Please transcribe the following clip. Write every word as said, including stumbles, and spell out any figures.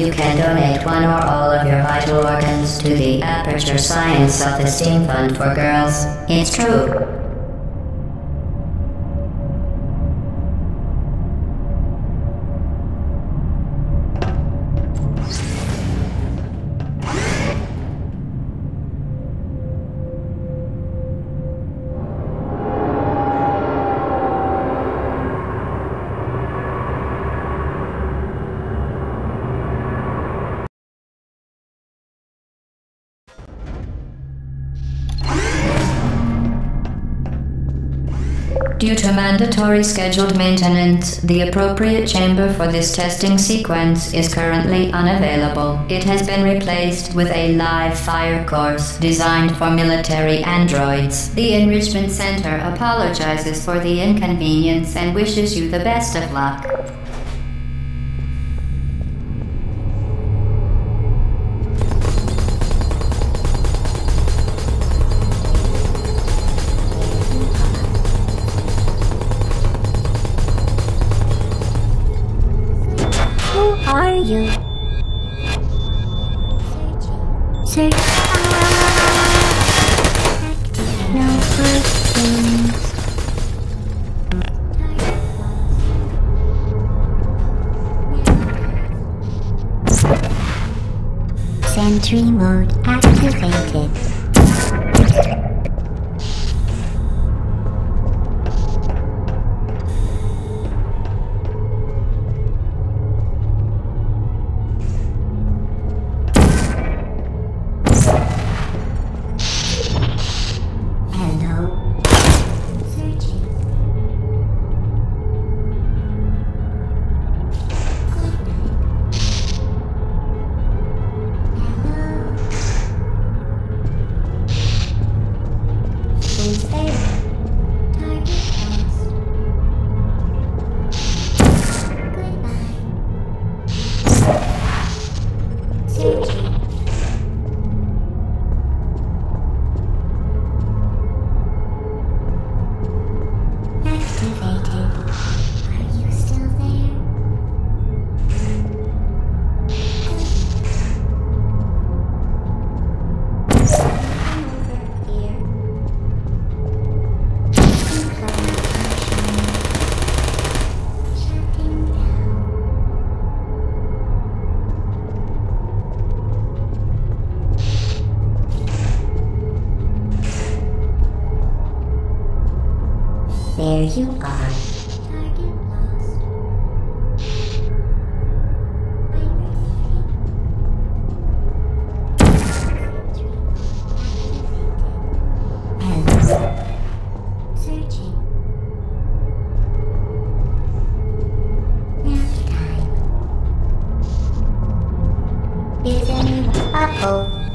you can donate one or all of your vital organs to the Aperture Science Self-Esteem Fund for Girls. It's true. Due to mandatory scheduled maintenance, the appropriate chamber for this testing sequence is currently unavailable. It has been replaced with a live fire course designed for military androids. The Enrichment Center apologizes for the inconvenience and wishes you the best of luck. Who are you? Search. No questions. Sentry mode activated. There you are. Target lost. Searching. Nap time. Is anyone? Uh-oh.